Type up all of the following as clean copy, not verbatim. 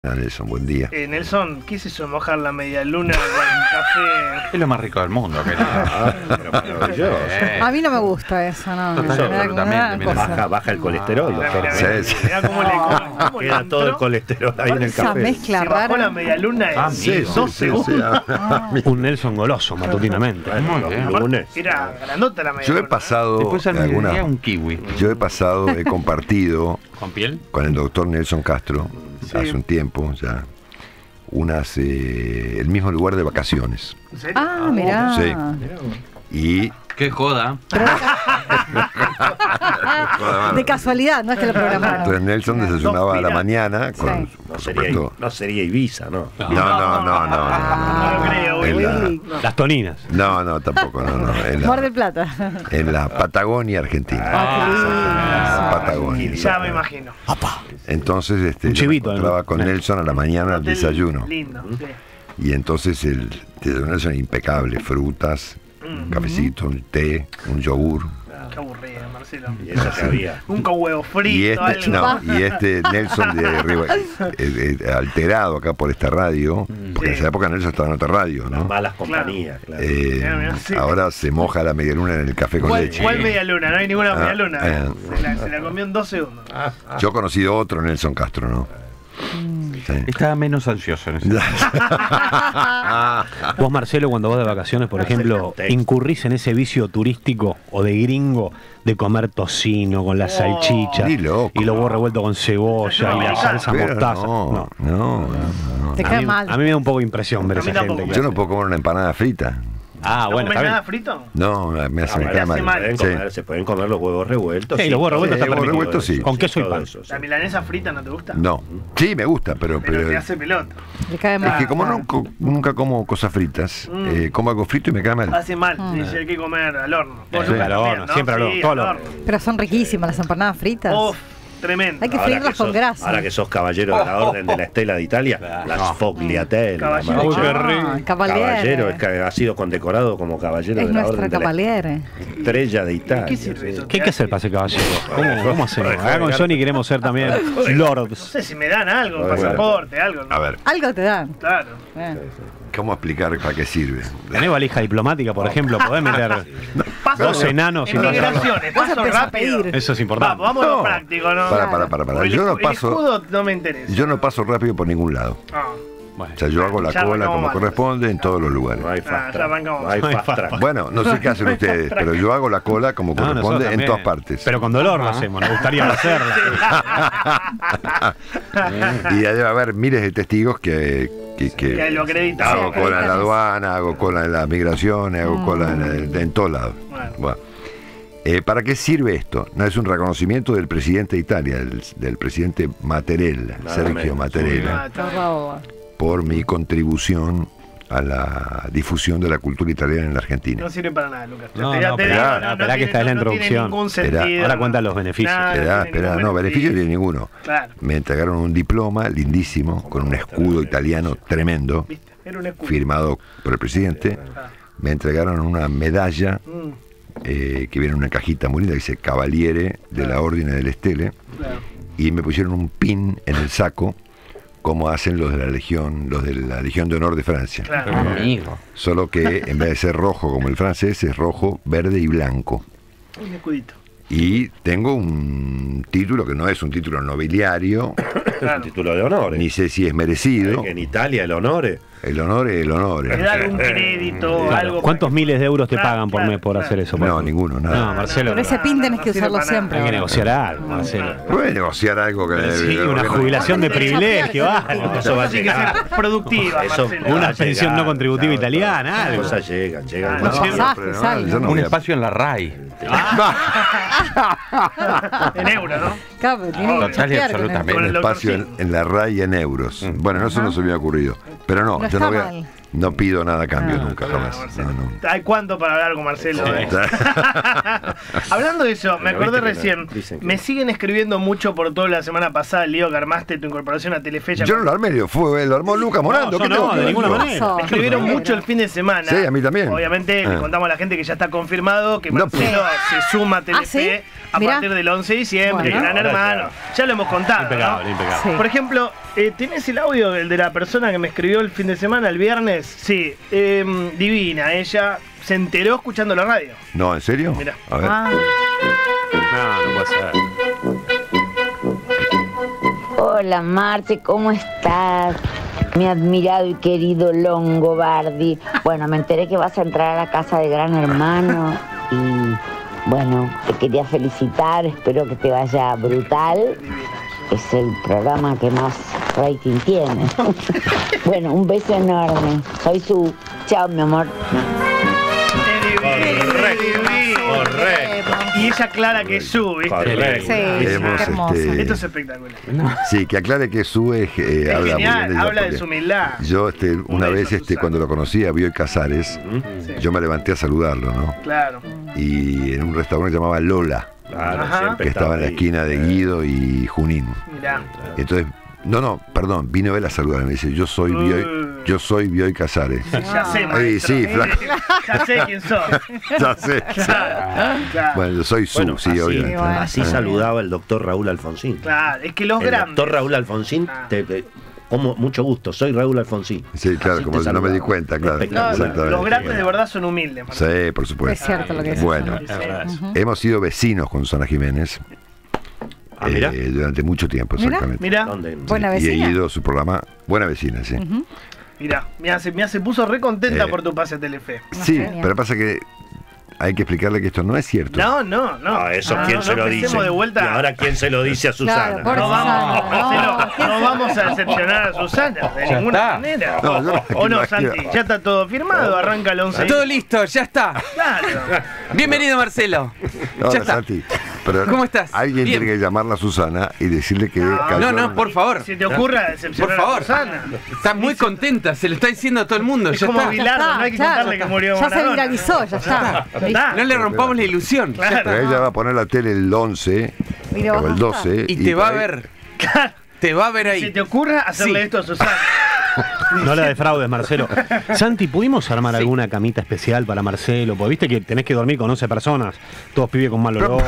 Nelson, buen día. Nelson, ¿qué es eso? Mojar la media luna con café. Es lo más rico del mundo, querido. Pero maravilloso. A mí no me gusta eso, no. Total, Me da como una absolutamente, cosa. Baja el colesterol, doctor. Mirá cómo le Queda todo el colesterol ahí en el Esa café. mezcla Se bajó la rara. media luna en Sí, 2 segundos. Un Nelson goloso, matutinamente. Bueno, Muy bien. los lunes. Era grandota la media Yo he luna. pasado Después al alguna. mediodía un kiwi. Yo he compartido ¿Con piel? con el doctor Nelson Castro hace un tiempo ya el mismo lugar de vacaciones. ¿En serio? Ah, mirá. Sí. Y Qué joda. De casualidad, no es que lo programaron. entonces Nelson desayunaba a la mañana con, Sí. por supuesto. No sería Ibiza, ¿no? No. No lo creo, En la- güey. Las toninas. No, tampoco, no. Mar del Plata. En la Patagonia Argentina. Patagonia. Ya me imagino. Entonces Un yo me chivito, encontraba ¿no? con Nelson a la mañana al Hotel desayuno. Lindo, sí. Y entonces el desayuno de Nelson impecable, frutas, cafecito, un té, un yogur. Qué aburrido, Marcelo. Y eso que había. Nunca un huevo frito, Y este Nelson de alterado acá por esta radio, porque en esa época Nelson estaba en otra radio, Las ¿no? malas compañías, claro. Sí. Ahora se moja la medialuna en el café con leche. ¿Cuál media luna? No hay ninguna media luna. ah. Se la comió en 2 segundos. Yo he conocido otro Nelson Castro, ¿no? Sí. Estaba menos ansioso en ese Vos, Marcelo, cuando vas de vacaciones, por ejemplo, incurrís en ese vicio turístico o de gringo de comer tocino con la salchicha Ni loco. y los huevos revueltos con cebolla y la salsa Pero mostaza. no. Te A cae mí, mal. a mí me da un poco de impresión ver A mí esa gente. tampoco. Yo no puedo comer una empanada frita. Ah, ¿No bueno, comes está nada bien. frito? No, me hace cae mal. mal. Sí. Se pueden comer los huevos revueltos. Sí, los huevos revueltos Sí, están huevos permitidos. revueltos, sí. Con queso y todo pan. eso, sí. ¿La milanesa frita no te gusta? No. Sí, me gusta, Pero te hace pelota. Le cae es mal. que como nunca como cosas fritas, como algo frito y me cae mal. Hace mal. Sí, hay que comer al horno. Vos Sí, nunca al también, horno, ¿no? siempre al horno, Sí, todo al horno. Pero son riquísimas las empanadas fritas. Uf, tremendo. Hay que Ahora freírlas con sos- grasa. Ahora que sos caballero de la Orden de la Estela de Italia, las Fogliatelle. Caballero. la Uy, qué maravilla. rico. Cavaliere. Caballero, es que ha sido condecorado como caballero Es de la nuestra Orden de la cavaliere. Estrella de Italia. ¿Qué sirve eso? ¿Qué hay que hacer para ser caballero? ¿Cómo hacemos? Acá con Johnny queremos ser también No lords. sé si me dan algo, un Bueno. pasaporte, algo. ¿no? A ver, Algo te dan. Claro. ¿cómo explicar para qué sirve? ¿Tenés valija diplomática, por ejemplo? ¿Podés meter Paso dos enanos y en pasar? migraciones, Vos paso empezás a rápido. pedir. Eso es importante. Vamos a lo No. práctico, ¿no? Para. Porque Yo no el paso, escudo no me interesa. yo no paso rápido por ningún lado. Ah, Bueno. O sea, yo hago la Ya cola arrancamos como mal. corresponde en todos los lugares. No hay fast ya track. arrancamos. No hay No hay fast fast track. Bueno, no sé qué hacen ustedes, pero yo hago la cola como No, nosotros corresponde en también. todas partes. Pero con dolor lo hacemos, nos gustaría hacerlo. Y debe haber miles de testigos que Que lo acreditan. hago cola en la aduana, hago cola en las migraciones, hago cola en todos lados. Bueno. Bueno. ¿Para qué sirve esto? No es un reconocimiento del presidente de Italia, del presidente Mattarella, Sergio menos. Mattarella, Ah, está bien. Por por mi contribución a la difusión de la cultura italiana en la Argentina. No sirve para nada, Lucas. No, Te no, digo, esperá, esperá que esta es la no tiene introducción. ningún Esperá, sentido. ahora cuenta los beneficios. Nada, Espera, tiene ningún no, beneficio tiene ninguno. Claro. Me entregaron un diploma lindísimo con un escudo italiano tremendo, ¿Viste? Era un escudo. firmado por el presidente. Me entregaron una medalla que viene en una cajita muy linda, que dice Cavaliere de la Orden del Stelle, Claro. y me pusieron un pin en el saco, como hacen los de la Legión de Honor de Francia. Claro. Amigo. Solo que en vez de ser rojo como el francés, es rojo, verde y blanco. Un escudito. Y tengo un título que no es un título nobiliario, Claro. Título de honor. ni sé si es merecido. En Italia el honor. El honor es el honor. Le da algún crédito, Claro. algo. ¿Cuántos para que- miles de euros te Claro, pagan por mes por claro. hacer eso? No, ninguno, No, nada. Marcelo, Pero ese pin tenés que no sirve usarlo para nada. siempre. hay que ahora. negociar algo, Marcelo. Puede negociar algo que... Sí, una jubilación de privilegio, algo. Eso va a Tiene que llegar. ser productiva, Eso- Marcelo. Una va a pensión llegar, no contributiva claro, italiana, Las algo. cosas llegan. Ah, no, siempre, pasajes, no, algo. yo no Un voy a- espacio en la RAI. En euro, ¿no? Claro, tiene que Total y chequear con absolutamente. Con un el espacio doctor en la RAI en euros. Bueno, no, eso no se me había ocurrido. Pero no, No yo no está voy a, mal. No pido nada a cambio nunca, No, jamás. Marcelo. No. Hay cuánto para hablar con Marcelo. Sí. Hablando de eso, me Pero acordé viste que recién. dicen que- Me siguen escribiendo mucho por toda la semana pasada, el lío que armaste tu incorporación a Telefe. Yo no lo armé, lo armó Lucas Morando. yo ¿qué no, tengo que de ver ninguna yo? manera. Me escribieron mucho el fin de semana. Sí, a mí también. Obviamente, le Ah. contamos a la gente que ya está confirmado que No, Marcelo se suma a Telefe ¿sí? a Mirá. partir del 11 de diciembre. Bueno. Gran hermano. Ya lo hemos contado. Impecable, ¿no? impecable. Sí. Por ejemplo, ¿tenés el audio el de la persona que me escribió el fin de semana, el viernes? Sí, divina. Ella se enteró escuchando la radio. No, ¿en serio? Mirá. A ver. Ah, No puede ser. Hola Marce, ¿cómo estás? Mi admirado y querido Longobardi. Bueno, me enteré que vas a entrar a la casa de Gran Hermano y bueno, te quería felicitar, espero que te vaya brutal. Es el programa que más rating tiene. Bueno, un beso enorme. Soy Su. Chao, mi amor. Correcto. Y ella aclara que es su, ¿viste? Correcto. sí, Hemos, qué hermoso. Esto es espectacular. Sí, que aclare que Sue Es habla muy bien genial, de ella, habla de porque su humildad. Yo una beso, vez Susana. cuando lo conocí a Bioy Casares, Sí. yo me levanté a saludarlo, ¿no? Claro. Y en un restaurante llamaba Lola, Claro, Ajá. siempre que estaba en la ahí. esquina de Guido y Junín. Mirá. Entonces, perdón, vino él a saludarme, me dice, yo soy Bioy Casares. Ya sé, Ahí, maestro. sí, flaco. Ya sé quién sos. Ya sé. Claro. Bueno, yo soy Bueno, sí, así, obviamente. bueno. así saludaba el doctor Raúl Alfonsín. Claro, es que los El grandes. doctor Raúl Alfonsín, Ah. como mucho gusto, soy Raúl Alfonsín. Sí, claro, Así como te no me di saludaba. cuenta, claro. Espectacular. Exactamente. Los grandes de verdad son humildes. Marcelo. Sí, por es supuesto. cierto lo que dices. Bueno, Sí. hemos sido vecinos con Susana Jiménez Ah, mira. durante mucho tiempo, Mira. exactamente. Mirá, ¿Dónde? Buena Y he vecina. ido a su programa, Buena Vecina, sí. mirá. Se puso re contenta Eh. por tu pase a Telefe. Sí, Genial. pero pasa que hay que explicarle que esto no es cierto. No. Ah, eso Ah, quién no, se lo empecemos dice. de vuelta. Y ahora quién se lo dice a Susana. Claro, pobre No vamos, Susana, Marcelo, no vamos a decepcionar a Susana de Ya ninguna está. manera. No, yo no me ¿O no, imagino. Santi? Ya está todo firmado, arranca el 11. Todo listo, ya está. Claro. Bienvenido, Marcelo. Ahora, Ya está. Santi, pero ¿Cómo estás? alguien Bien. tiene que llamarla a Susana y decirle que cayó No, en- por favor. Si te ocurra decepcionar Por favor. a Susana. Está muy contenta, se lo está diciendo a todo el mundo. Es Ya como está. Bilardo, no hay que contarle que murió Ya se Maradona. viralizó, ya está. Ya está. No le rompamos la ilusión. Claro. Pero ella va a poner la tele el 11 Y lo o el vas a 12 Y te va a por ahí- ver. Te va a ver Si ahí. te ocurra hacerle Sí. esto a Susana. No la defraudes, Marcelo. Santi, ¿pudimos armar alguna camita especial para Marcelo? Porque viste que tenés que dormir con 11 personas, todos pibes con mal olor.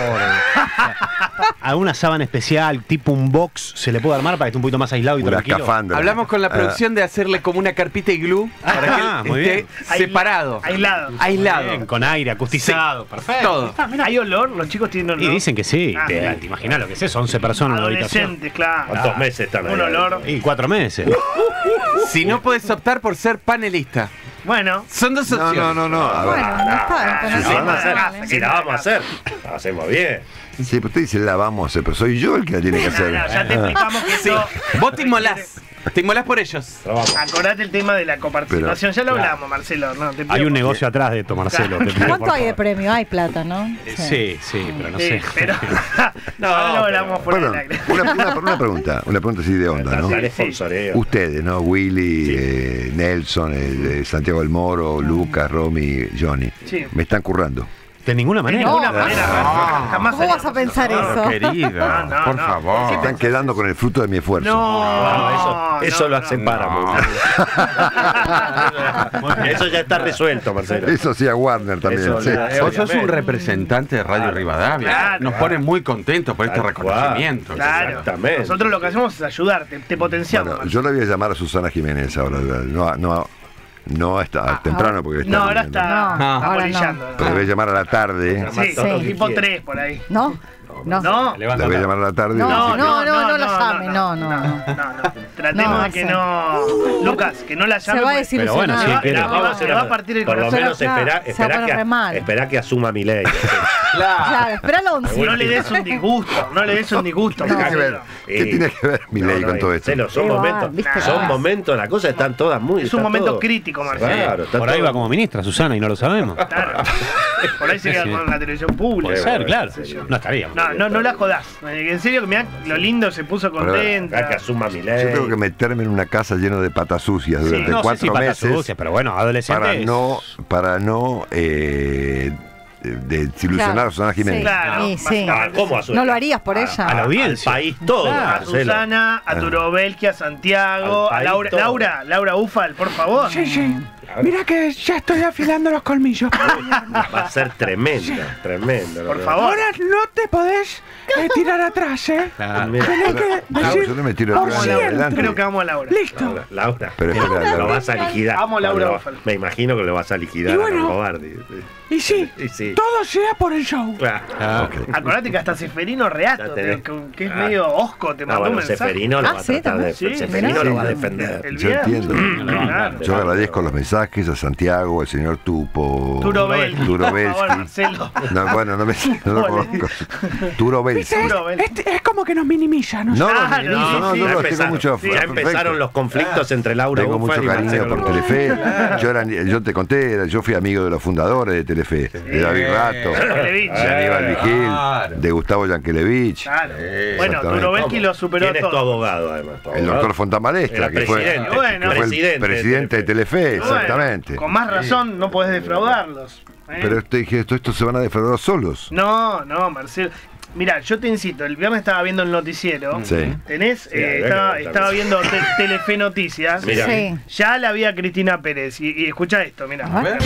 ¿Alguna sábana especial, tipo un box, se le puede armar para que esté un poquito más aislado y Una tranquilo? escafandra. Hablamos con la producción de hacerle como una carpita iglú para que él muy esté bien. separado. Aislado. Aislado. Bien, con aire, acustizado, perfecto. Todo. ¿Hay olor? Los chicos tienen olor. Y dicen que sí, Ah, que sí. te imaginas lo que es, 11 personas en la habitación. Adolescentes, claro. ¿Cuántos meses están ahí? Un olor. Y 4 meses. Si no puedes optar por ser panelista. Bueno. Son dos No, opciones. no. A ver. Bueno, no está. Ah, no Si está la vamos a mal, hacer, ¿eh? si la vamos a hacer, la hacemos bien. Sí, pero usted dice la vamos a hacer, pero soy yo el que la tiene que No, hacer. ya te explicamos que Sí. esto. Vos te inmolás. Te inmolás por ellos. Pero vamos. Acordate el tema de la coparticipación. Ya lo hablamos, Marcelo. No, te pido Hay un por- negocio atrás de esto, Marcelo. te pido, ¿Cuánto por hay de favor. premio? Hay plata, ¿no? Sí, pero no Sí, sé. pero. No, ahora lo hablamos por el Perdón, aire. una pregunta así de onda, ¿no? Dale sponsoreo. Ustedes, ¿no? Willy, Nelson, Santiago del Moro, Lucas, Romy, Johnny. Sí. Me están currando. De ninguna De manera. ninguna manera. Jamás. ¿Cómo vas a pensar eso? Querido, No, por no. favor. Están quedando con el fruto de mi esfuerzo. No, Eso lo no. separamos. Eso ya está resuelto, Marcelo. Eso sí a Warner también. Eso, sí. Vos sos un representante de Radio Rivadavia. Claro. Nos pone muy contentos por este Tal cual. reconocimiento. Claro. Exactamente. Nosotros lo que hacemos es ayudarte, te potenciamos. Bueno, yo le voy a llamar a Susana Jiménez ahora. No está temprano porque está No, ahora durmiendo. está, No, está ahora bolillando. Pero le voy a llamar a la tarde. Sí, Sí. tipo 3 por ahí. ¿No? No. No, Le voy a llamar a la tarde. y No, le voy a decir no la llame, no. Tratemos No, de que sí. no. Lucas, que no la llame. Se va a porque- decir Pero bueno, sí, le va- quiere. le va a partir el Por lo corazón. menos Pero, claro, espera se va a poner re mal. que asuma mi ley. Claro, espera la once. No le des un disgusto, no le des un disgusto. ¿Qué tiene que ver? ¿Qué tiene que ver Milei con todo esto? Marcelo, son Igual, momentos, viste, son vas. momentos, las cosas están todas muy... Es un está momento todo- crítico, Marcelo. Claro, está Por ahí todo- va como ministra Susana y no lo sabemos. Claro. Por ahí se queda con la televisión pública. Puede ser, claro. qué sé yo. No estaríamos. No la jodás. En serio, que mirá lo lindo, se puso Acá contenta. que asuma Milei. Yo tengo que meterme en una casa llena de patas sucias durante No sé si 4 patas meses sucias, pero bueno, adolescentes. para no desilusionar Claro. a Susana Jiménez. Sí. Claro, Sí, sí. básicamente. ¿Cómo a su- No lo harías por a- ella. a la Al audiencia. país todo, A Marcelo. Susana, a Turobelki, a Santiago, Al a país todo. Laura Ufal, por favor. Sí. Mira que ya estoy afilando los colmillos. Va a ser tremenda. Por favor. Ahora no te podés tirar atrás, ¿eh? Claro. Mira, Tenés que decir Yo no me tiro por atrás, siempre. adelante. Creo que amo a Laura. Listo. Laura. Pero espera, Lo Laura. vas a liquidar. Amo a Laura Lo- Ufal. Me imagino que lo vas a liquidar Y bueno. a Longobardi. Y sí, Y sí. todo sea por el show. Claro. Ah, Acordate que hasta Seferino Reato, Ya tenés. que es Ah. medio osco, te No, mandó un bueno, mensaje. Seferino lo Ah, va a sí, tratar de... también. Sí, Seferino sí, lo va a sí. defender. El Yo viernes. entiendo. Claro. Yo agradezco los mensajes a Santiago, al señor Tupo. Turobelki. Por favor, Turobelski. Marcelo. No, bueno, no lo conozco. Turobelski. ¿Viste? Turobelki. Es como que nos minimiza, ¿no? No, Claro, no, sí, no, sí. no, Ya tengo empezaron, mucho sí, ya afecto. empezaron los conflictos entre Laura Tengo Ufal mucho y cariño Marcelo por Longobardi. Telefe. Yo te conté, yo fui amigo de los fundadores de Telefe, de David Rato, Yankelevich. de Aníbal Vigil, de Gustavo Yankelevich, Claro. Bueno, Exactamente. Turobelki lo superó ¿Quién es tu todo. abogado, además? tu el abogado? doctor Fontamalestra, Era que fue, presidente. Bueno. que fue el Presidente de presidente de Telefe, Bueno, exactamente. Con más razón no podés defraudarlos. ¿eh? Pero te dije, estos se van a defraudar solos. No, Marcelo. Mira, yo te incito, el viernes estaba viendo el noticiero. Sí. ¿Tenés? Estaba viendo Telefe Noticias. Mira. Sí. Ya la vi a Cristina Pérez. Y escucha esto, mira. A ver.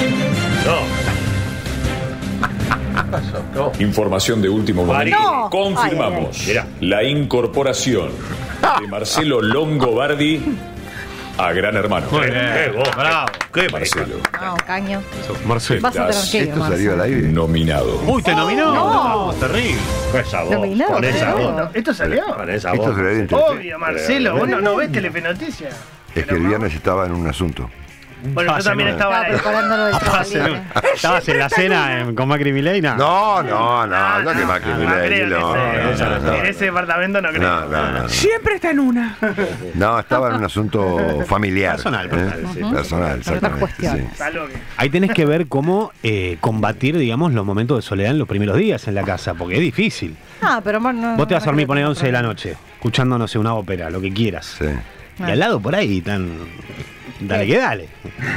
Información de último momento. No. Confirmamos Ay, ay, ay. la incorporación de Marcelo Longobardi a Gran Hermano. Muy bien. Bravo. ¿Qué Marcelo, No, caño. Marcelo. Vas a tener que ir, Esto salió al Marcelo. aire. nominado. Uy, te nominó. No. Terrible. Con esa voz. Nominado, Con esa pero- voz. ¿Esto salió? Con esa Esto voz. se lo en Telefe. Obvio, Marcelo. Vos no ves Telefe Noticias. Es que el viernes estaba en un asunto. Bueno, yo también estaba Estaba ahí. preparándolo del trabalín. ¿Estabas en la cena con Macri Milei? No, no que Macri Milei, creo no, que no, en ese departamento no creo. no. Siempre está en una. No, estaba en un asunto familiar. Personal, Personal, Otras exactamente. cuestiones. Sí. Está loco. Ahí tenés que ver cómo combatir, digamos, los momentos de soledad en los primeros días en la casa, porque es difícil. Ah, pero no. Vos te vas a dormir, poner 11 de la noche, escuchando, no sé, una ópera, lo que quieras. Sí. Y al lado por ahí están. Dale que dale.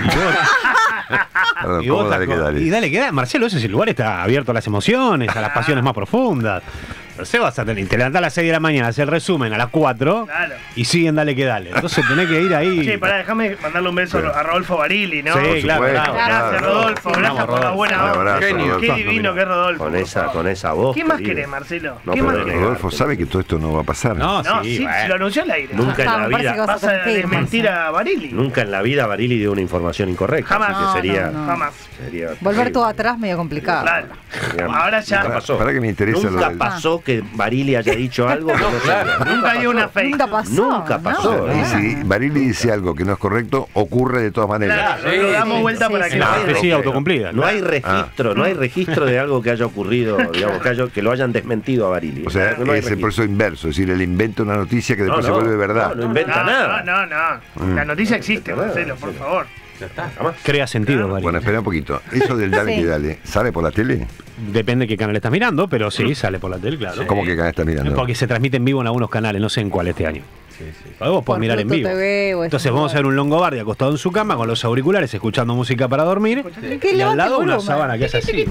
Perdón, Y ¿cómo vos dale que dale? Y dale que dale. Marcelo, ese lugar está abierto a las emociones, a las pasiones más profundas. No sé, vas a tener, te levantás a las 6 de la mañana, hacer el resumen a las 4 Claro. y siguen dale que dale. Entonces tenés que ir ahí. Che, pará, déjame mandarle un beso a Rodolfo Barili, ¿no? Sí, Por claro, supuesto, claro. Gracias, Rodolfo. Gracias Vamos, por la Rodolfo. buena Un onda. abrazo, Genio. Rodolfo. Qué divino que es Rodolfo. Con esa voz. ¿Qué más querido. querés, Marcelo? No ¿Qué puedo más negar. Rodolfo sabe que todo esto no va a pasar. No, No, sí, sí, bueno. lo anunció al aire. Nunca en Ah, la me parece vida. que vas Vas a tener que ir, desmentir Marcelo. a Barili. Nunca en la vida Barili dio una información incorrecta. Jamás. Así que sería. No. Jamás. sería Volver terrible. todo atrás medio complicado. Claro. Digamos, Ahora ya. Nunca pasó. Para que me interesa lo Nunca del- pasó que Barili haya dicho algo. que no sabía. Nunca hay una fake. Nunca pasó. Nunca ¿no? pasó. Y si Barili dice algo que no es correcto, ocurre de todas maneras. Claro, lo damos vuelta sí, para sí, que La no. profecía autocumplida. No hay registro, no hay registro de algo que haya ocurrido, digamos, que lo hayan desmentido a Barili. O sea, no hay es el registro. proceso inverso, es decir, él inventa una noticia que después se vuelve verdad. No inventa nada. No. La noticia existe, Marcelo, por favor. Crea sentido, Mari. Bueno, espera un poquito. Eso del dale Sí. que dale, ¿sale por la tele? Depende de qué canal estás mirando, pero sí, sale por la tele, claro. ¿Cómo que canal estás mirando? Porque se transmite en vivo en algunos canales, no sé en cuál este año. Vos Por podés mirar en Pluto vivo. TV o Entonces ese vamos a ver lugar. un Longobardi acostado en su cama con los auriculares, escuchando música para dormir. Que Y al levante lado el una volumen. sábana que es así.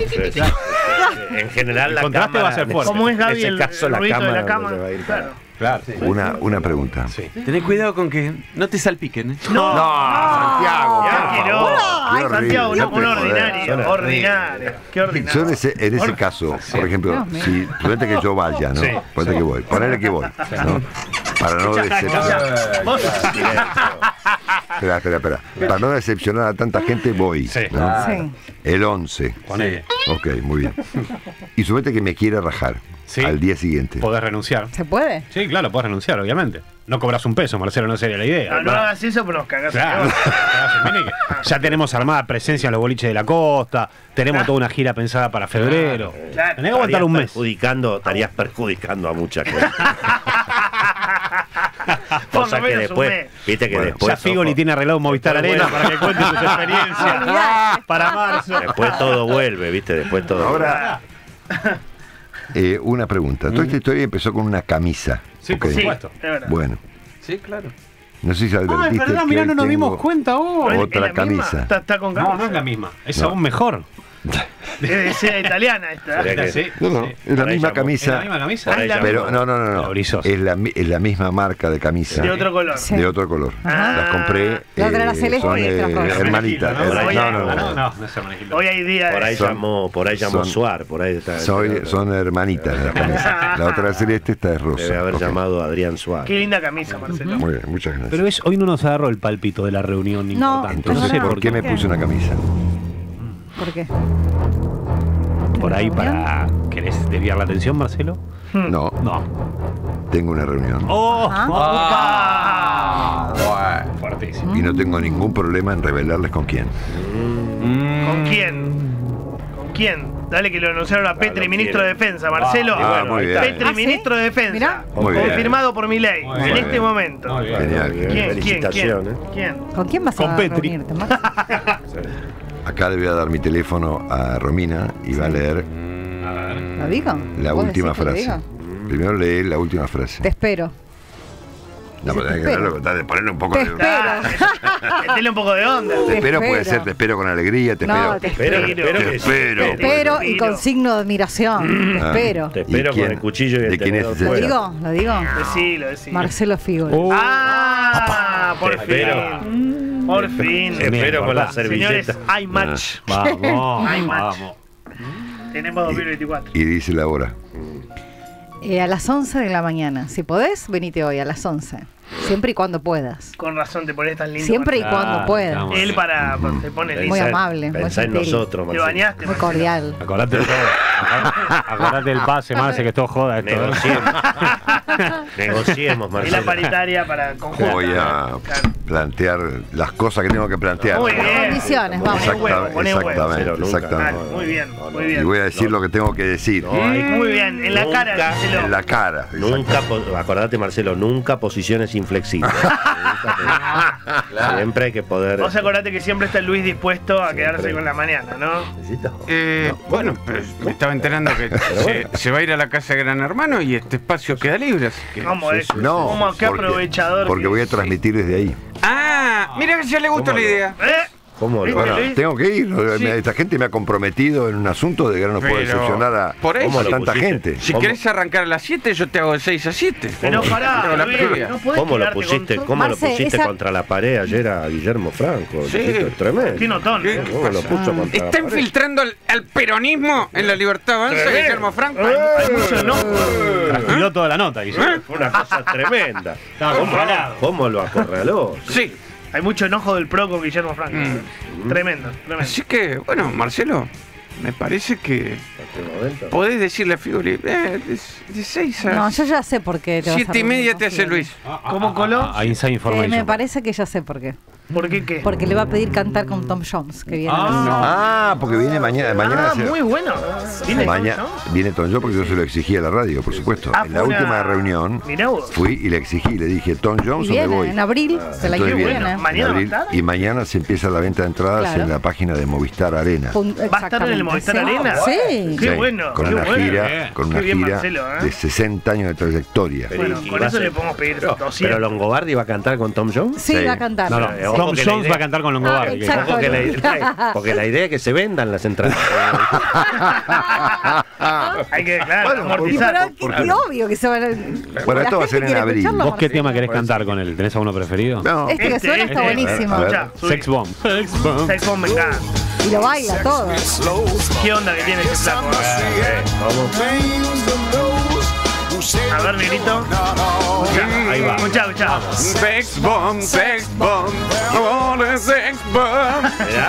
En general, la El contraste cámara, va a ser fuerte. ¿Cómo es en Gaby ese el caso, la ruido de la cámara cama? se va a ir Claro. Claro. Una pregunta. Sí. Tenés cuidado con que no te salpiquen. No, Santiago, ya por que favor. no. Qué horrible, Santiago, ya un te joder. ordinario. Ordinario. Qué Yo ordinario. en ese caso, por ejemplo, Dios mío. si ponete que yo vaya, ¿no? Sí. Ponete que voy, ponele que voy, ¿no? Para no decepcionar. Vos, Espera. Para no decepcionar a tanta gente, voy. Sí. ¿no? Sí. El 11. Con ella. Ok, muy bien. Y suponete que me quiere rajar Sí. al día siguiente. Podés renunciar. ¿Se puede? Sí, claro, podés renunciar, obviamente. No cobras un peso, Marcelo, no sería la idea. No hagas eso, pero nos cagás. Claro. Miren que ya tenemos armada presencia en los boliches de la costa, tenemos toda una gira pensada para febrero. Claro. Tenés que aguantar un mes. Estarías perjudicando a mucha gente. Por Cosa lo que menos después, un mes. viste que Bueno, después. Ya Figoli tiene arreglado un Movistar después Arena para que cuente sus experiencias para marzo. Después todo vuelve, viste, después todo. Ahora, una pregunta. Toda esta historia empezó con una camisa. Sí, ¿ok? por Sí, supuesto. es verdad. Bueno, Sí, claro. no sé si Ay, advertiste verdad, que mirá, hoy no nos tengo dimos cuenta vos. ¿Es otra la misma? camisa. ¿Está con camisa? No, no es la misma. Es No. aún mejor. Es de seda italiana esta. Mirá que- Sí, No, no, sí. es la Por ahí misma llamó. ¿Es la camisa. misma camisa? Por ahí llamó. Pero no. Brizos. Es la misma marca de camisa. De otro color. Sí. De otro color. Ah. Las compré. La otra era celeste son y esta roja. hermanitas. ¿no? Oye, No es hermanita. Hoy hay día Por ahí de... llamó son- Suar, por ahí está. Son hermanitas las camisas. La otra es celeste, esta es rosa. Debe haber Ok. llamado Adrián Suar. Qué linda camisa, Marcelo. Muy bien, muchas gracias. Pero hoy no nos agarró el palpito de la reunión No, importante. Entonces, sé no, ¿por qué me puse una camisa? ¿Por qué? Por ahí ¿Reunión? para... ¿Querés desviar la atención, Marcelo? No, No. tengo una reunión. ¡Oh! Ah, bueno. Fuertísimo. Y no tengo ningún problema en revelarles con quién. ¿Con quién? ¿Con quién? Dale que lo anunciaron a Petri, lo ministro de quiere. Defensa, Marcelo. Ah, muy bien. Petri, ¿Ah, sí? ministro de Defensa. Mirá. Muy bien. Confirmado por Milei Muy en bien. este momento. Muy bien. Genial. ¿Quién? Felicitaciones. ¿Quién? ¿Con quién vas Con a Petri. reunirte, Max? Acá le voy a dar mi teléfono a Romina y va a leer ¿Lo digo? la ¿Vos última decís que lo frase. diga? Primero lee la última frase. Te espero. No, pero te tenés que espero. leerlo, de ponerle un poco Te de... espero. Metele un poco de onda. Te espero puede espero. ser, te espero con alegría, te No, espero. te Espero, espero. espero Te que sí. espero. Te espero y con signo de admiración. Te Ah. espero. Te espero ¿Y quién? con el cuchillo y el ¿De quién es tenedor ese? ¿Lo fuera. digo? ¿Lo digo? Decilo. Marcelo Figoli. Oh. Ah, por Te espero. fin. Por fin. Te espero con la Señores, servilleta. hay match. Vamos, Ay, macho. vamos. Tenemos 2024. Y dice la hora. A las 11 de la mañana. Si podés, venite hoy a las 11. Siempre y cuando puedas. Con razón te pones tan lindo. Siempre y Marcelo. cuando puedas. estamos. Él te pone lindo. Muy Pensá- amable, muy Pensá en gentil. nosotros, Te Marcelo. bañaste. Muy Marcelo. cordial. Acordate de todo. Acordate del pase, Marce, que es todo joda esto. Negociemos. Negociemos, Es la Marcelo. paritaria para conjuntar. Voy a Claro. plantear las cosas que tengo que plantear. Muy bien. Condiciones, vamos. Poné huevo, poné huevo. Exactamente, Marcelo, nunca. exactamente. Muy bien, muy Y bien. voy a decir lo que tengo que decir. No hay- Muy bien, en la Nunca, cara, díselo. En la cara. Nunca, acordate, Marcelo, nunca posiciones inflexibles. Siempre hay que poder. Vos acordate que siempre está Luis dispuesto a quedarse Siempre. con la mañana, ¿no? Necesito. Bueno, pero me estaba enterando que se va a ir a la casa de Gran Hermano y este espacio queda libre. Así que... ¿Cómo es? No, ¿Cómo qué porque- aprovechador? Porque que voy a es. transmitir desde ahí. Ah, mira que ya le gustó ¿Cómo la lo- idea. ¿Cómo lo ¿Viste, Bueno, Luis? tengo que ir. Sí. Esta gente me ha comprometido en un asunto de que no puedo Pero, decepcionar a, por eso- a ¿Cómo lo tanta pusiste? gente. Si ¿Cómo? querés arrancar a las 7, yo te hago de 6 a 7. Pero Tengo pará, la Luis, previa. no podés ¿Cómo lo quedarte pusiste, con- cómo lo Marce, pusiste esa- contra la pared ayer a Guillermo Franco? Sí. Esto es tremendo. Qué notón. ¿Qué? ¿Cómo lo puso contra Está la pared? infiltrando al peronismo en la libertad avanza, Guillermo Franco. Hay mucho enojo. Transpiró toda la nota, Guillermo. Fue una cosa tremenda. Estaba controlado. ¿Cómo lo acorraló? Sí. Hay mucho enojo del pro con Guillermo Franco. Tremendo, tremendo. Así que, bueno, Marcelo, me parece que podés decirle a Figoli de 6 a No, yo ya sé por qué te vas a 7 y media reunir te con hace Figoli. Luis. ¿Cómo coló? A Inside Information. Me parece que ya sé por qué. ¿Por qué qué? Porque le va a pedir cantar con Tom Jones, que viene. Ah, porque viene mañana. Ah, se- muy bueno. ¿Viene mañana Tom Jones? viene Tom Jones porque yo se lo exigí a la radio, por supuesto. Ah, En la fue una- última reunión Mirá vos. fui y le exigí, le dije, Tom Y Jones o me voy. viene en abril del año Entonces que viene, viene. en ¿Mañana abril, va a estar? y mañana se empieza la venta de entradas Claro. en la página de Movistar Arena. ¿Va a estar en el Movistar Sí. Arena? Sí. Qué Sí, bueno. con qué una bueno. gira, con una Qué bien, gira Marcelo, ¿eh? de 60 años de trayectoria. Bueno, Y con va a eso ser- le podemos pedir Pero 200. Longobardi va a cantar con Tom Jones. Sí, Sí. va a cantar. No, no. Ojo Tom que la Jones idea- va a cantar con Longobardi. Ah, exacto. Ojo que porque la idea es que se vendan las entradas. Hay que, claro, Bueno, amortizar. Pero qué obvio que se van a... Bueno, esto va a ser en abril. ¿Vos qué tema querés cantar con él? ¿Tenés alguno preferido? No, Este que suena está buenísimo. A ver. Escuchá, subí. Sex Bomb. Sex Bomb. Sex Bomb, me encanta. Y lo baila todo. ¿Qué onda que tiene ese flaco? A ver, negrito. Ahí va. Escuchá, escuchá. Sex bomb, sex bomb. Oh, sex bomb.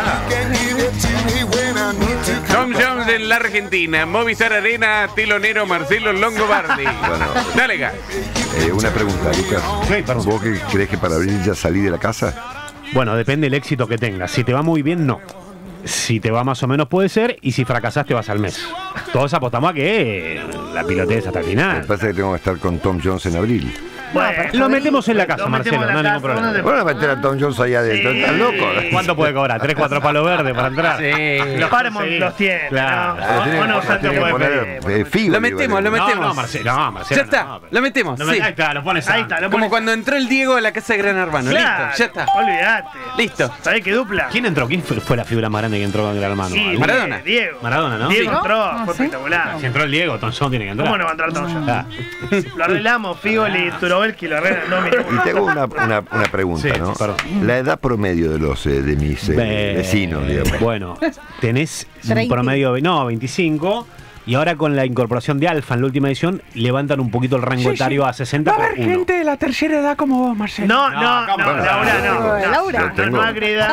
Tom Jones en la Argentina, Movistar Arena, telonero Marcelo Longobardi. Bueno. Dale, gas. Una pregunta, Lucas. Sí, perdón. ¿Vos qué crees que para abril ya salí de la casa? Bueno, depende del éxito que tengas. Si te va muy bien, no. Si te va más o menos, puede ser. Y si fracasás, te vas al mes. Todos apostamos a que la pilotees hasta el Me final. pasa que tengo que estar con Tom Jones en abril. Bueno, Lo metemos en la casa, lo metemos Marcelo, en no la hay ningún casa, problema. Bueno, meter a Tom Jones ahí adentro, Sí. ¿estás loco? ¿Cuánto puede cobrar? ¿3, 4 palos verdes para entrar? Sí. Los Paramount Sí. los tiene. Claro. ¿no? Tiene- Bueno, tiene Santo que puede poner, pedir. Figo, Lo metemos, lo metemos. No, Marcelo, Ya está, no, pero- lo metemos. No, Sí. ahí está, lo pones Ahí está, lo Como pones. cuando entró el Diego a la casa de Gran Hermano. Claro, Listo, ya está. Olvídate. Listo. ¿Sabés qué dupla? ¿Quién entró? ¿Quién fue la figura más grande que entró con Gran Hermano? Sí, ¿Algún? Maradona. Diego. Maradona, ¿no? Diego Sí. entró, ¿No? fue ¿Sí? espectacular. Si entró el Diego, Tom Jones tiene que entrar. ¿Cómo no va a entrar Tom Jones? Ah. Lo arreglamos, Figoli y Turovelki lo arreglan en 2 minutos. Y tengo una pregunta, Sí, ¿no? perdón. La edad promedio de los de mis vecinos, digamos. Bueno, tenés un 30. promedio, no, 25. Y ahora con la incorporación de Alfa en la última edición, levantan un poquito el rango etario a 60 por 1. de la tercera edad como vos, Marcelo. No, ¿cómo no? Laura, no. Laura. No, no agreda.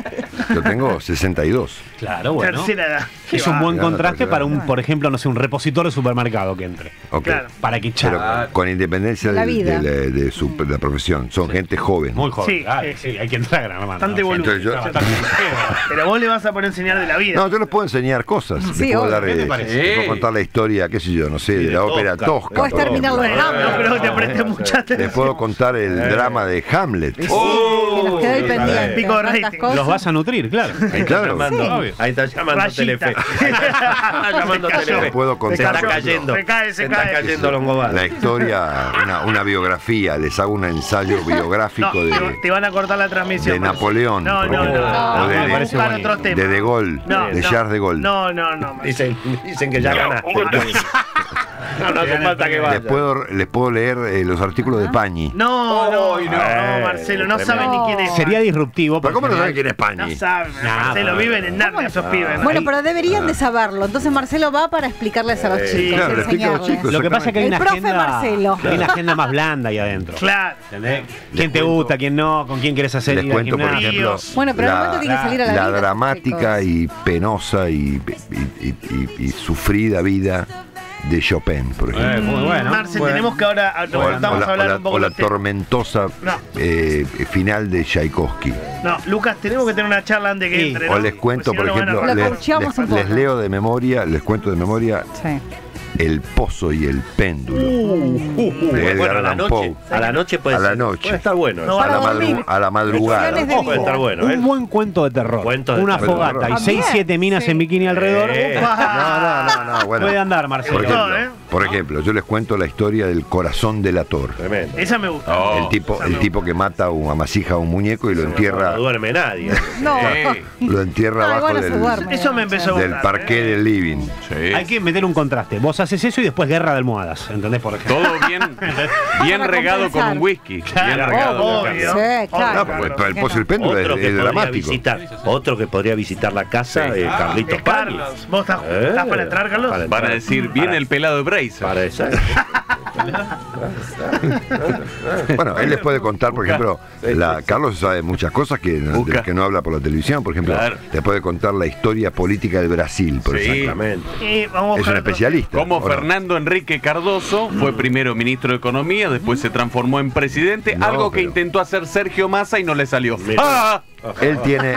Yo tengo 62. Claro, bueno. Tercera edad. Es un buen Claro, contraste tercera para edad. un, por ejemplo, no sé, un repositor de supermercado que entre. Ok. Claro. Para que Pero charla. con independencia La de, vida. de la profesión. Son gente joven. Muy joven. Sí, claro, sí. sí, hay que entrar, Gran Hermano. Bastante volumen. Entonces yo- Bastante. Pero vos le vas a poner enseñar de la vida. No, yo les puedo enseñar cosas. Sí, les puedo obvio. dar, ¿Qué te parece? les puedo contar la historia, qué sé yo, no sé, de de la ópera Tosca. Tosca. Puedes por terminarlo en ejemplo. No, no creo que te preste mucha Les atención. puedo contar el drama de Hamlet. Que nos quedó ahí pendiente. Pico de tantas rating. cosas. Los vas a nutrir, claro. Claro. Obvio. Ahí está llamando Rayita. Telefe. Está llamando Se cayó. Telefe. Les puedo Se contar está cayendo. Se cae, se Se está cae. cayendo Longobardi. la historia, una biografía, les hago un ensayo No, biográfico te van a cortar la transmisión. de Napoleón, No, por no, ejemplo, no. o me de, parece Buscar bonito. otro tema. de De Gaulle, No, de no. Charles de Gaulle. No, no, no. Dicen que ya ganaste. No hace falta que vaya. Les puedo leer los artículos de Pañi. No, no, no, Marcelo, no tremendo. saben ni quién es. Sería disruptivo. ¿Pero cómo no saben porque quién es Pañi? No saben, Marcelo, viven en Narnia esos pibes. ¿no? Bueno, pero deberían de saberlo. Entonces Marcelo va para explicarles a los chicos. sí, claro, le explico a los enseñarles. chicos. Lo que pasa es que hay El una profe agenda. Marcelo. Hay una agenda más blanda ahí adentro. Claro. ¿Entendés? ¿Quién te gusta, quién no? ¿Con quién quieres hacer Les ir al cuento, por gimnasio? ejemplo, Bueno, pero en algún momento tiene que salir a la vida, dramática chicos. y penosa y sufrida vida de Chopin, por ejemplo. Muy bueno. Marce, Bueno. tenemos que ahora nos volvamos a hablar un poco o la de tema. tormentosa No. final de Tchaikovsky. No, Lucas, tenemos que tener una charla antes que Sí. entre. O ¿no? les cuento, Porque por si no, no van a ejemplo, hablar. Lo coacheamos un poco. les leo de memoria, les cuento de memoria Sí. El pozo y el péndulo de Edgar Bueno, a la Allan noche. Poe. A la noche puede A la ser. noche. Puede estar bueno. No, A Para la, dormir. a la madrugada. Lecciones de Puede estar bueno, Un buen cuento de terror. Cuento de Una terror. fogata y También. 6-7 minas Sí. en bikini alrededor. No, bueno. Puede andar, Marcelo. Por Todo, ejemplo, por ejemplo, yo les cuento la historia del corazón delator. Tremendo. Esa me gusta. El tipo que mata o amasija a un muñeco y lo entierra, No duerme nadie. No. lo entierra Ah, abajo igual no se duerme. Eso me empezó a del gustar. parqué del living. Hay que meter un contraste. Vos haces eso y después guerra de almohadas. ¿Entendés? Por ejemplo. Todo bien Para regado con compensar. un whisky. Bien Claro, regado. Obvio. Sí, claro. No, porque el pozo y el péndulo Otro es que podría dramático. visitar. Otro que podría visitar la casa de Carlitos Es Pañi. Carlos. ¿Vos estás para entrar, Carlos? Para Van a decir, viene el pelado de Bracer. Para esa. Bueno, él les puede contar, por ejemplo, Carlos sabe muchas cosas que no habla por la televisión. Por ejemplo, Claro. te puede contar la historia política del Brasil, por Sí. ejemplo. Exactamente. Vamos a Es un buscar otro. especialista. Como ¿o no? Fernando Enrique Cardoso fue primero ministro de Economía, después se transformó en presidente, No, algo que pero- intentó hacer Sergio Massa y no le salió. Mira. ¡Ah! Él tiene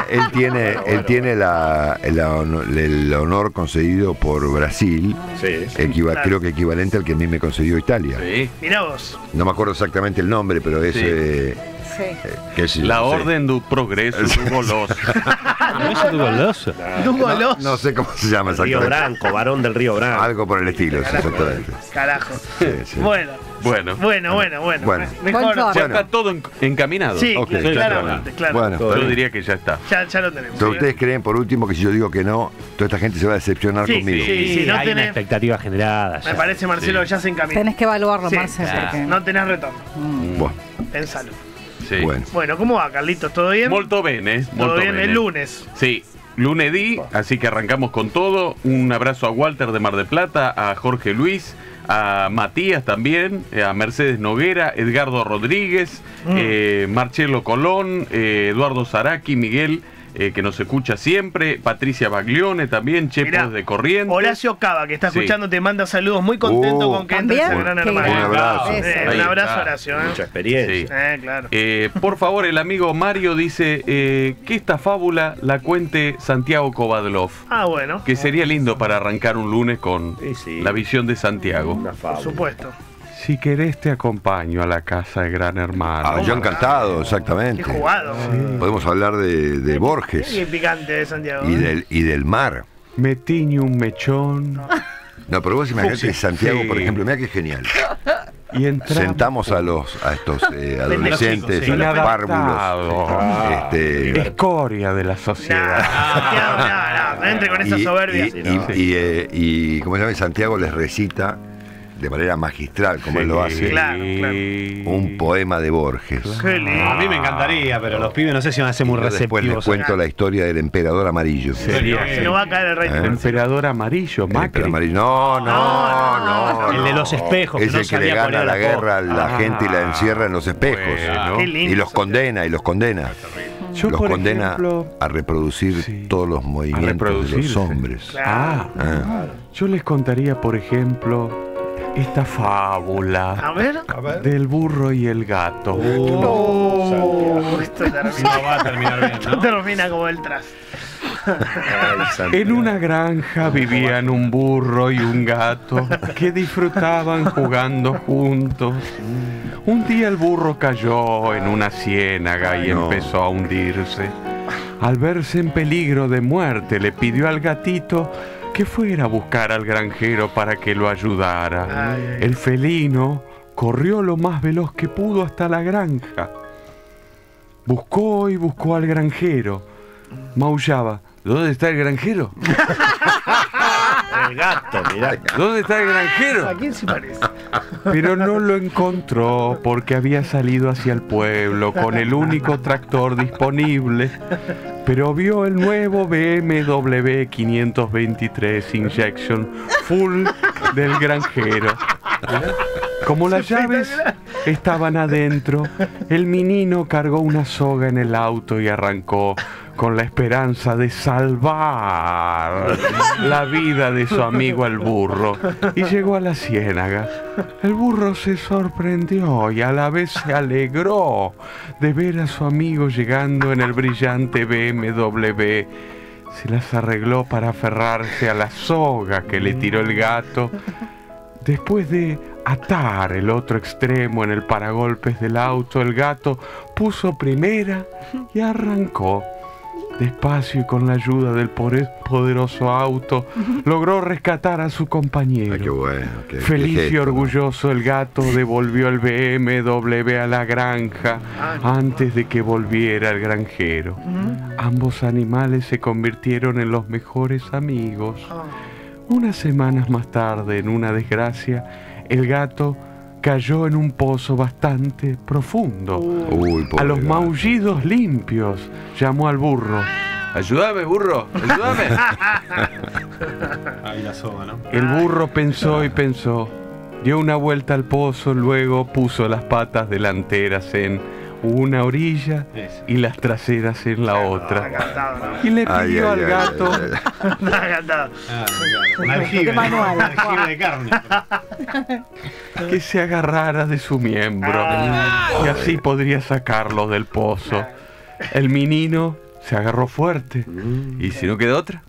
el honor concedido por Brasil, Sí. Claro. creo que equivalente al que a mí me concedió Italia. Sí. Mirá vos. No me acuerdo exactamente el nombre, pero es Sí. Sí. qué sé yo, La no sé. orden del progreso, du goloso. ¿No es tu goloso? Dúgolos. No sé cómo se llama Río exactamente. Branco, varón del Río Branco. Algo por el estilo, exactamente. Carajo. Sí, sí. Bueno, Bueno, bueno. Bueno. Mejor. Buen ya Bueno. está todo encaminado. Sí, Ok, claramente, claro. Bueno, está Yo bien. diría que ya está. Ya lo tenemos. Pero ¿sí? ustedes creen, por último, que si yo digo que no, toda esta gente se va a decepcionar Sí, conmigo. sí. Si no hay una tenés- expectativa generada. Me ya. parece, Marcelo, ya se encamina. Tenés que evaluarlo, Sí, Marcelo. sí. porque- No tenés retorno. Bueno, Pensalo. Sí. bueno. Bueno, ¿cómo va, Carlitos? ¿Todo bien? Molto bene. Todo molto bien bene. el lunes. Sí, lunedì, así que arrancamos con todo. Un abrazo a Walter de Mar del Plata, a Jorge Luis, a Matías también, a Mercedes Noguera, Edgardo Rodríguez, Marcelo Colón, Eduardo Zaraki, Miguel, que nos escucha siempre, Patricia Baglione también, Chepo de Corrientes. Horacio Cava, que está escuchando, te manda saludos, muy contento con que entres en Gran Hermano. Un abrazo. Un abrazo, Horacio. Mucha experiencia. Claro. Por favor, el amigo Mario dice que esta fábula la cuente Santiago Kovadlov. Bueno. Que sería lindo para arrancar un lunes con la visión de Santiago. Por supuesto. Si querés te acompaño a la casa de Gran Hermano. Yo encantado, exactamente. Qué jugado. Podemos hablar de Borges Qué picante de Santiago. y del mar. Me tiño un mechón. No, pero vos imaginate Santiago, por ejemplo, mira qué genial. Y sentamos a estos adolescentes, a los párvulos, escoria de la sociedad. No entre con esa soberbia. Y ¿cómo se llama? Santiago les recita de manera magistral, como él lo hace, un poema de Borges. A mí me encantaría, pero los pibes no sé si van a ser muy receptivos. Después les cuento la historia del emperador amarillo. Se nos va a caer el rey. El emperador amarillo, Macri. No. El de los espejos. Es el que le gana la guerra a la gente y la encierra en los espejos. Y los condena, Los condena a reproducir todos los movimientos de los hombres. Yo les contaría, por ejemplo, esta fábula del burro y el gato. Esto va a terminar bien, ¿no? Termina como el tras. En una granja vivían un burro y un gato que disfrutaban jugando juntos. Un día el burro cayó en una ciénaga y empezó a hundirse. Al verse en peligro de muerte, le pidió al gatito que fuera a buscar al granjero para que lo ayudara. El felino corrió lo más veloz que pudo hasta la granja. Buscó y buscó al granjero. Maullaba. ¿Dónde está el granjero? El gato, mirá. ¿Dónde está el granjero? ¿A quién se parece? Pero no lo encontró porque había salido hacia el pueblo con el único tractor disponible. Pero vio el nuevo BMW 523 Injection Full del granjero. Como las llaves estaban adentro, el menino cargó una soga en el auto y arrancó con la esperanza de salvar la vida de su amigo el burro. Y llegó a la ciénaga. El burro se sorprendió y a la vez se alegró de ver a su amigo llegando en el brillante BMW. Se las arregló para aferrarse a la soga que le tiró el gato. Después de atar el otro extremo en el paragolpes del auto, el gato puso primera y arrancó. Despacio y con la ayuda del poderoso auto, logró rescatar a su compañero. Qué bueno, Feliz y orgulloso, el gato devolvió el BMW a la granja antes de que volviera el granjero. Ambos animales se convirtieron en los mejores amigos. Unas semanas más tarde, en una desgracia, el gato cayó en un pozo bastante profundo. A los maullidos limpios llamó al burro. Ayúdame, burro, ayúdame. Ahí la soga, ¿no? El burro pensó y pensó. Dio una vuelta al pozo, luego puso las patas delanteras en una orilla y las traseras en la otra. Y le pidió al gato un aljibe de carne. Que se agarrara de su miembro y así podría sacarlo del pozo. El menino se agarró fuerte y si no quedó otra.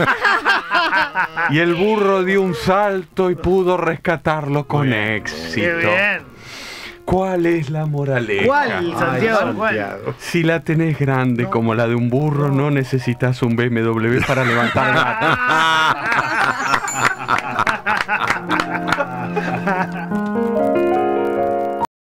Y el burro dio un salto y pudo rescatarlo con éxito. ¡Qué bien! ¿Cuál es la moraleja? ¿Cuál, Santiago? ¿Cuál? Si la tenés grande como la de un burro, no necesitas un BMW para levantar gato.